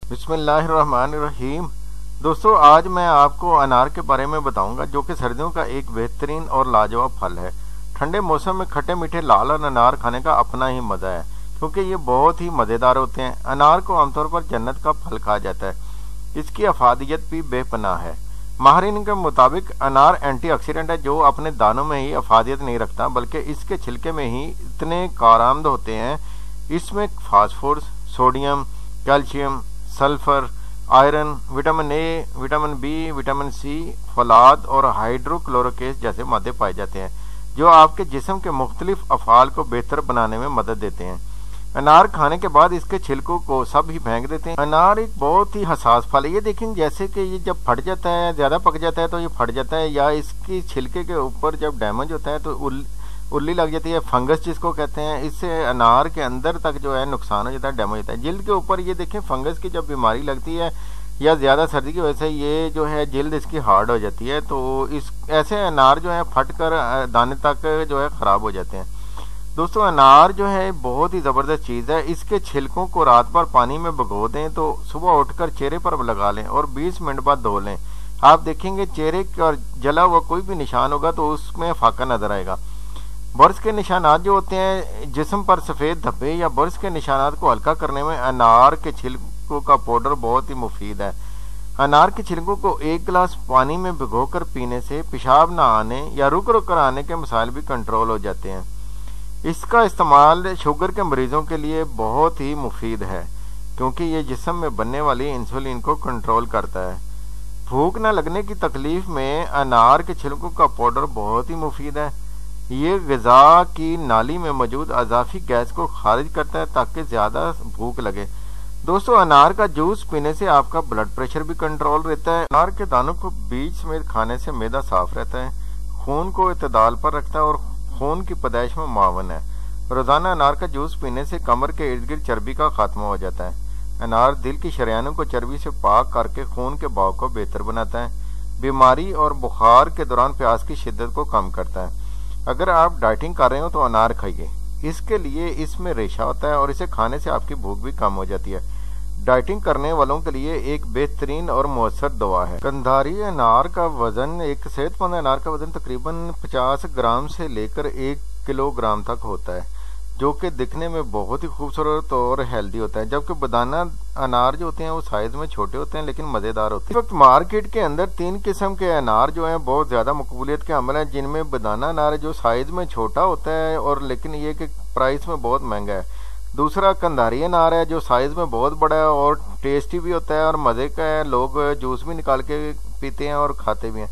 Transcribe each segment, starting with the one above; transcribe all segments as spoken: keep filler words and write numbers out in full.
बिस्मिल्लाहिर्रहमानिर्रहीम। दोस्तों, आज मैं आपको अनार के बारे में बताऊंगा, जो कि सर्दियों का एक बेहतरीन और लाजवाब फल है। ठंडे मौसम में खट्टे मीठे लाल अनार खाने का अपना ही मज़ा है, क्योंकि ये बहुत ही मज़ेदार होते हैं। अनार को आमतौर पर जन्नत का फल कहा जाता है। इसकी अफादियत भी बेपनाह है। माहिरीन के मुताबिक अनार एंटीऑक्सीडेंट है, जो अपने दानों में ही अफादियत नहीं रखता, बल्कि इसके छिलके में ही इतने कारआमद होते हैं। इसमें phosphorus, sodium, calcium, sulphur, iron, vitamin A, vitamin B, vitamin C, फलाद और हाइड्रोक्लोरोकेस जैसे मादे पाए जाते हैं, जो आपके जिस्म के मुख्तलिफ अफ़ाल को बेहतर बनाने में मदद देते हैं। अनार खाने के बाद इसके छिलकों को सब ही फेंक देते हैं। अनार एक बहुत ही हसास फल है। ये देखें, जैसे कि ये जब फट जाता है, ज़्यादा पक जाता है तो ये फट जाता है, या इसकी छिलके के ऊपर जब डैमेज होता है तो उल उल्ली लग जाती है, फंगस जिसको कहते हैं। इससे अनार के अंदर तक जो है नुकसान हो जाता है, डैमेज होता है। जल्द के ऊपर ये देखें, फंगस की जब बीमारी लगती है या ज़्यादा सर्दी की वजह से ये जो है जल्द इसकी हार्ड हो जाती है, तो इस ऐसे अनार जो है फट कर दाने तक जो है ख़राब हो जाते हैं। दोस्तों, अनार जो है बहुत ही ज़बरदस्त चीज़ है। इसके छिलकों को रात भर पानी में भिगो दें तो सुबह उठकर चेहरे पर लगा लें और बीस मिनट बाद धो लें। आप देखेंगे चेहरे पर जला हुआ कोई भी निशान होगा तो उसमें फाका नज़र आएगा। बर्स के निशानात जो होते हैं, जिस्म पर सफ़ेद धब्बे या बर्स के निशानात को हल्का करने में अनार के छिलकों का पाउडर बहुत ही मुफीद है। अनार के छिलकों को एक गिलास पानी में भिगोकर पीने से पेशाब न आने या रुक रुक कर आने के मसाइल भी कंट्रोल हो जाते हैं। इसका इस्तेमाल शुगर के मरीजों के लिए बहुत ही मुफीद है, क्योंकि ये जिस्म में बनने वाली इंसुलिन को कंट्रोल करता है। भूख न लगने की तकलीफ में अनार के छिलकों का पाउडर बहुत ही मुफीद है। ये ग़िज़ा की नाली में मौजूद अज़ाफ़ी गैस को खारिज करता है ताकि ज़्यादा भूख लगे। दोस्तों, अनार का जूस पीने से आपका ब्लड प्रेशर भी कंट्रोल रहता है। अनार के दानों को बीज समेत खाने से मैदा साफ रहता है, खून को इत्तदाल पर रखता है और खून की पैदाइश में मुआवन है। रोज़ाना अनार का जूस पीने से कमर के इर्द गिर्द चर्बी का खात्मा हो जाता है। अनार दिल की शरियानों को चर्बी से पाक करके खून के बहाव को बेहतर बनाता है। बीमारी और बुखार के दौरान प्यास की शिद्दत को कम करता है। अगर आप डाइटिंग कर रहे हो तो अनार खाइए, इसके लिए इसमें रेशा होता है और इसे खाने से आपकी भूख भी कम हो जाती है। डाइटिंग करने वालों के लिए एक बेहतरीन और मौसर दवा है। कंधारी अनार का वजन एक सेहतमंद अनार का वजन तकरीबन पचास ग्राम से लेकर एक किलोग्राम तक होता है, जो कि दिखने में बहुत ही खूबसूरत और हेल्दी होता है। जबकि बेदाना अनार जो होते हैं वो साइज में छोटे होते हैं लेकिन मज़ेदार होते हैं। इस वक्त मार्केट के अंदर तीन किस्म के अनार जो हैं बहुत ज़्यादा मकबूलियत के अमल हैं, जिनमें बेदाना अनार है जो साइज में छोटा होता है और लेकिन ये कि प्राइस में बहुत महंगा है। दूसरा कंधारी अनार है जो साइज में बहुत बड़ा है और टेस्टी भी होता है और मज़े का है, लोग जूस भी निकाल के पीते हैं और खाते भी हैं।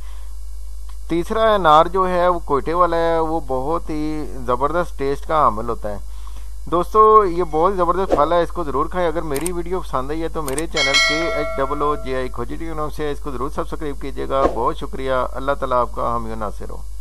तीसरा अनार जो है वो कोयटे वाला है, वो बहुत ही ज़बरदस्त टेस्ट का हामिल होता है। दोस्तों, ये बहुत ज़बरदस्त फल है, इसको ज़रूर खाएं। अगर मेरी वीडियो पसंद आई है तो मेरे चैनल के एच डबल ओ जे आई खोजी टी नाम से इसको ज़रूर सब्सक्राइब कीजिएगा। बहुत शुक्रिया। अल्लाह ताला आपका हामी नासिर हो।